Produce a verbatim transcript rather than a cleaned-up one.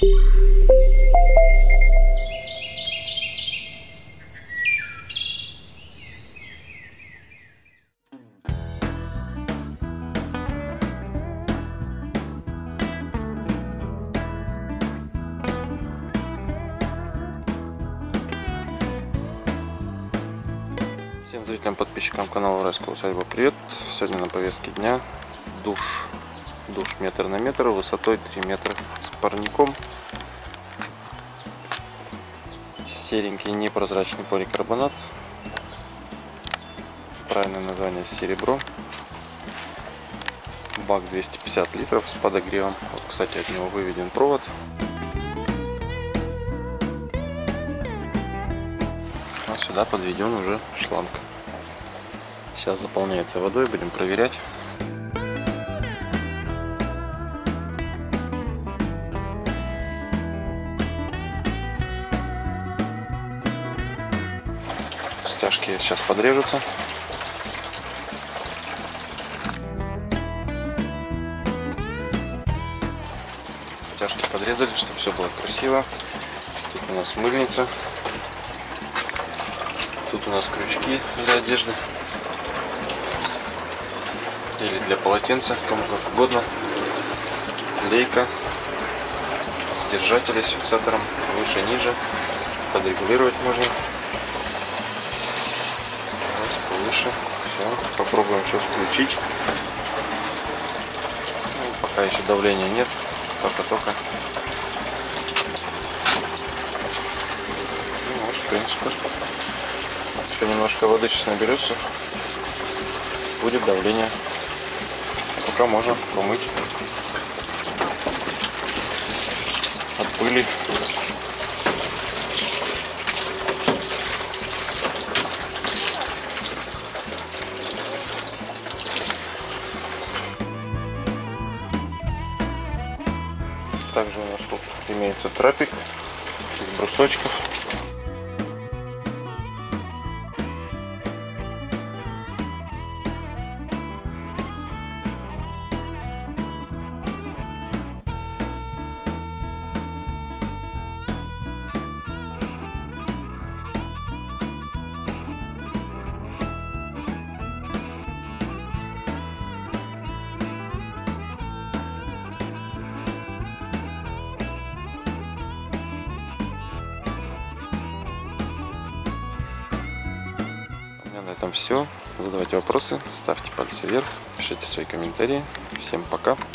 Всем зрителям, подписчикам канала Уральская усадьба привет! Сегодня на повестке дня душ. Душ метр на метр, высотой три метра, с парником. Серенький непрозрачный поликарбонат. Правильное название серебро. Бак двести пятьдесят литров с подогревом. Вот, кстати, от него выведен провод. А сюда подведен уже шланг. Сейчас заполняется водой, будем проверять. Стяжки сейчас подрежутся. Стяжки подрезали, чтобы все было красиво. Тут у нас мыльница. Тут у нас крючки для одежды или для полотенца, кому как угодно. Лейка с держателем, с фиксатором выше, ниже. Подрегулировать можно. Раз, повыше. Все. Попробуем сейчас включить. Ну, пока еще давления нет. Только-только. Ну, вот, в принципе. Еще немножко воды сейчас наберется, будет давление. Пока можно помыть от пыли. Также у нас тут имеется трапик из брусочков. На этом все. Задавайте вопросы, ставьте пальцы вверх, пишите свои комментарии. Всем пока!